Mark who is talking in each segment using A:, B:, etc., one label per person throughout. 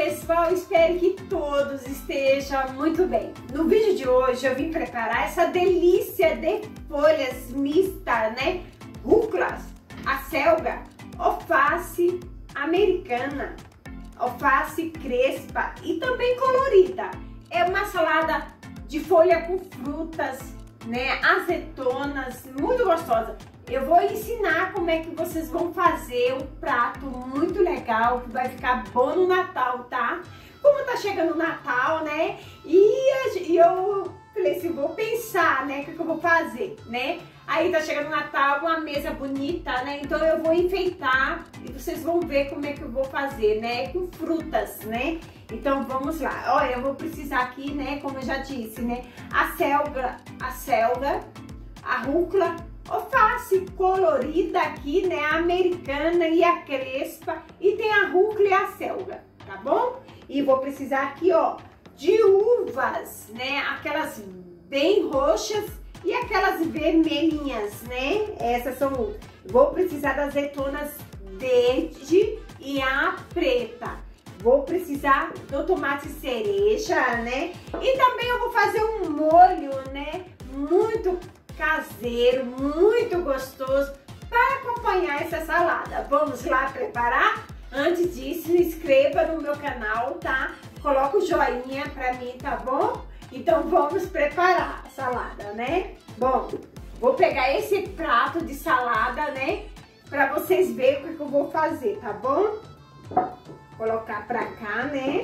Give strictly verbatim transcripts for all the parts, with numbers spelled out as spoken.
A: pessoal, espero que todos estejam muito bem. No vídeo de hoje eu vim preparar essa delícia de folhas mistas, né? Rúculas, acelga, alface americana, alface crespa e também colorida. É uma salada de folha com frutas, né? Azeitonas, muito gostosa. Eu vou ensinar como é que vocês vão fazer um prato muito legal, que vai ficar bom no Natal, tá? Como tá chegando o Natal, né? E eu falei assim, vou pensar, né, o que, que eu vou fazer, né? Aí tá chegando o Natal, uma mesa bonita, né? Então eu vou enfeitar e vocês vão ver como é que eu vou fazer, né? Com frutas, né? Então vamos lá. Olha, eu vou precisar aqui, né, como eu já disse, né? A selga, a selga, a rúcula, alface colorida aqui, né, a americana e a crespa, e tem a rúcula e a selga, tá bom? E vou precisar aqui, ó, de uvas, né, aquelas bem roxas e aquelas vermelhinhas, né, essas são uvas. Vou precisar das azeitonas verde e a preta. Vou precisar do tomate cereja, né, e também eu vou fazer um molho, né, muito caseiro, muito gostoso para acompanhar essa salada. Vamos lá preparar? Antes disso, se inscreva no meu canal, tá? Coloca o joinha para mim, tá bom? Então vamos preparar a salada, né? Bom, vou pegar esse prato de salada, né? Para vocês verem o que eu vou fazer, tá bom? Colocar para cá, né?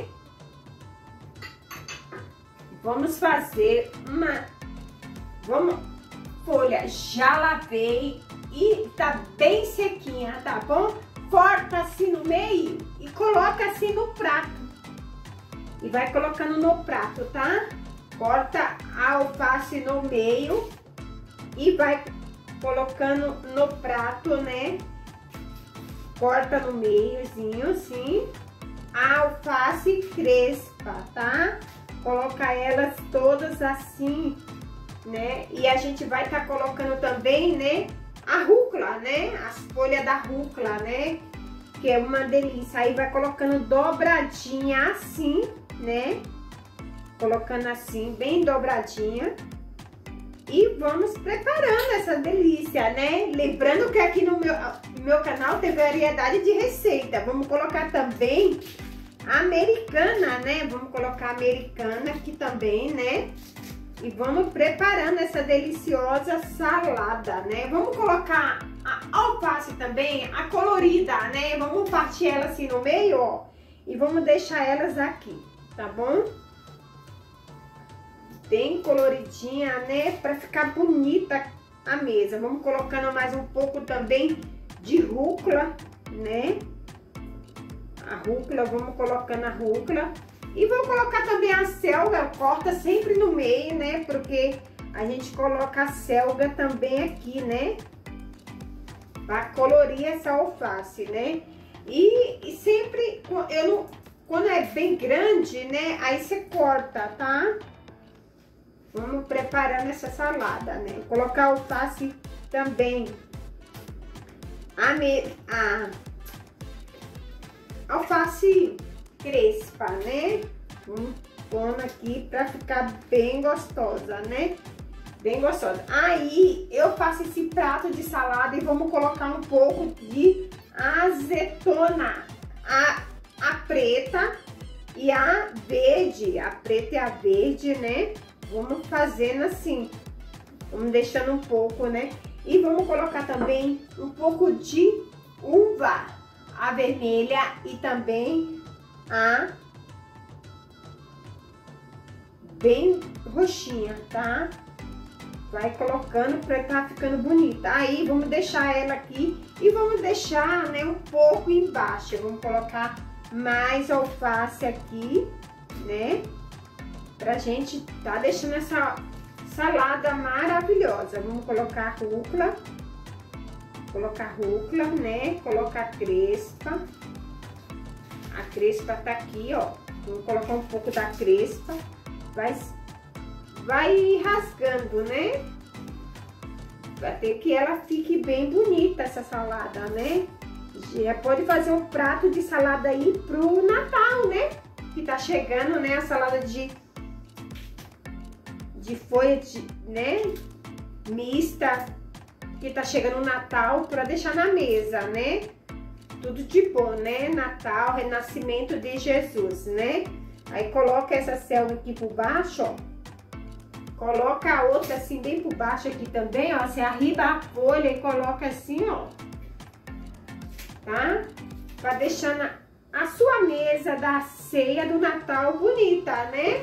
A: Vamos fazer uma... Vamos... folha, já lavei e tá bem sequinha, tá bom? Corta assim no meio e coloca assim no prato. E vai colocando no prato, tá? Corta a alface no meio e vai colocando no prato, né? Corta no meiozinho, assim. A alface crespa, tá? Coloca elas todas assim, né? E a gente vai estar tá colocando também, né, a rúcula, né? As folhas da rúcula, né? Que é uma delícia. Aí vai colocando dobradinha assim, né? Colocando assim, bem dobradinha. E vamos preparando essa delícia, né? Lembrando que aqui no meu, no meu canal tem variedade de receita. Vamos colocar também a americana, né? Vamos colocar a americana aqui também, né? E vamos preparando essa deliciosa salada, né? Vamos colocar a alface também, a colorida, né? Vamos partir ela assim no meio, ó. E vamos deixar elas aqui, tá bom? Bem coloridinha, né? Pra ficar bonita a mesa. Vamos colocando mais um pouco também de rúcula, né? A rúcula, vamos colocando a rúcula. E vou colocar também a selga, corta sempre no meio, né? Porque a gente coloca a selga também aqui, né? Pra colorir essa alface, né? E, e sempre, eu não, quando é bem grande, né? Aí você corta, tá? Vamos preparando essa salada, né? Vou colocar a alface também. A, me, a alface crespa, né? Vamos pondo aqui pra ficar bem gostosa, né? Bem gostosa. Aí eu faço esse prato de salada e vamos colocar um pouco de azeitona, a, a preta e a verde, a preta e a verde, né? Vamos fazendo assim, vamos deixando um pouco, né? E vamos colocar também um pouco de uva, a vermelha e também a bem roxinha, tá? Vai colocando pra tá ficando bonita. Aí vamos deixar ela aqui e vamos deixar, né, um pouco embaixo. Vamos colocar mais alface aqui, né? Pra gente tá deixando essa salada maravilhosa. Vamos colocar rúcula, colocar rúcula, né? Colocar crespa. A crespa tá aqui, ó. Vamos colocar um pouco da crespa. Vai, vai rasgando, né? Pra ter que ela fique bem bonita essa salada, né? Já pode fazer um prato de salada aí pro Natal, né? que tá chegando, né? A salada de, de folha, de, né? Mista, que tá chegando o Natal para deixar na mesa, né? Tudo de bom, né? Natal, renascimento de Jesus, né? Aí coloca essa selga aqui por baixo, ó. Coloca a outra assim bem por baixo aqui também, ó. Você arriba a folha e coloca assim, ó. Tá? Pra deixar na, a sua mesa da ceia do Natal bonita, né?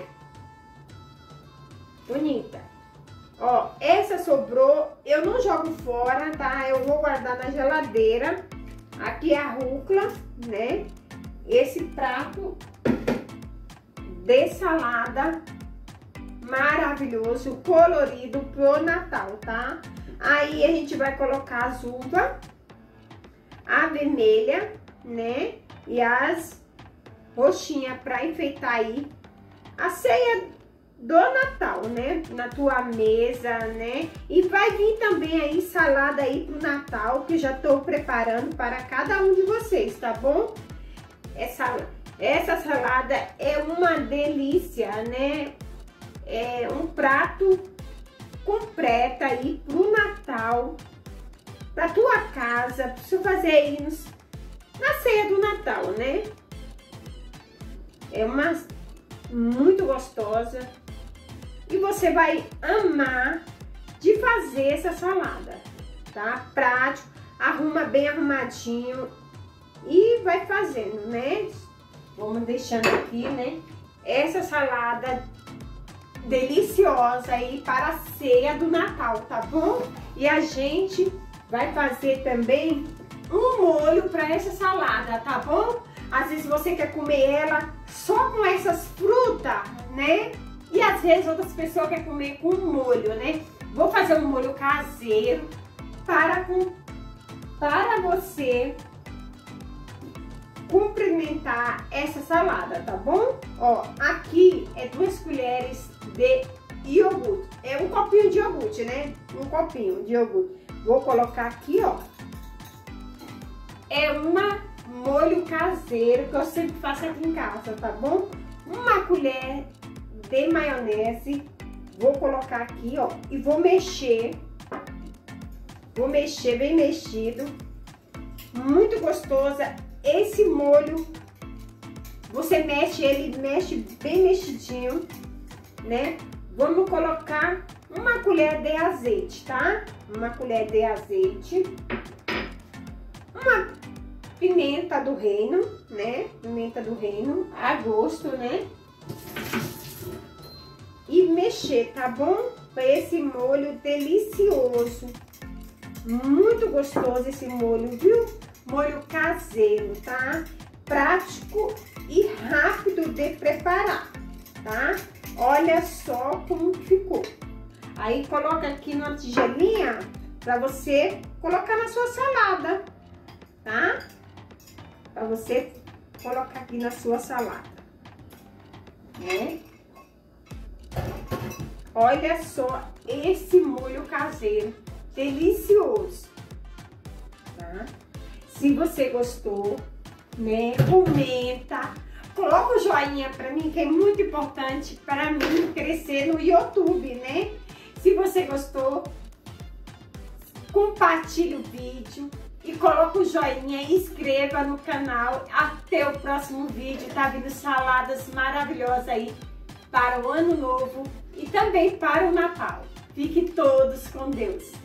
A: Bonita. Ó, essa sobrou, eu não jogo fora, tá? Eu vou guardar na geladeira. Aqui é a rúcula, né? Esse prato de salada maravilhoso, colorido pro Natal, tá? Aí a gente vai colocar as uvas, a vermelha, né? E as roxinhas pra enfeitar aí a ceia do Natal, né? Na tua mesa, né? E vai vir também aí salada aí pro Natal, que eu já tô preparando para cada um de vocês, tá bom? Essa, essa salada é uma delícia, né? É um prato completo aí pro Natal, pra tua casa, pra você fazer aí nos, na ceia do Natal, né? É uma muito gostosa e você vai amar de fazer essa salada, tá? Prático, arruma bem arrumadinho e vai fazendo, né? Vamos deixando aqui, né? Essa salada deliciosa aí para a ceia do Natal, tá bom? E a gente vai fazer também um molho para essa salada, tá bom? Às vezes você quer comer ela só com essas frutas, né? E às vezes outras pessoas querem comer com molho, né? Vou fazer um molho caseiro para, para você cumprimentar essa salada, tá bom? Ó, aqui é duas colheres de iogurte. É um copinho de iogurte, né? Um copinho de iogurte. Vou colocar aqui, ó. É uma molho caseiro que eu sempre faço aqui em casa, tá bom? Uma colher de maionese. Vou colocar aqui, ó. E vou mexer. Vou mexer bem mexido. Muito gostosa. Esse molho, você mexe ele, mexe bem mexidinho, né? Vamos colocar uma colher de azeite, tá? Uma colher de azeite. Uma pimenta do reino, né? Pimenta do reino, a gosto, né? E mexer, tá bom? Para esse molho delicioso. Muito gostoso esse molho, viu? Molho caseiro, tá? Prático e rápido de preparar, tá? Olha só como que ficou. Aí coloca aqui numa tigelinha para você colocar na sua salada, tá? Para você colocar aqui na sua salada, né? Olha só esse molho caseiro delicioso, tá? Se você gostou, né, comenta, coloca o joinha pra mim, que é muito importante para mim crescer no YouTube, né? Se você gostou, compartilhe o vídeo e coloca o joinha e inscreva no canal. Até o próximo vídeo, tá vindo saladas maravilhosas aí para o Ano Novo e também para o Natal. Fiquem todos com Deus.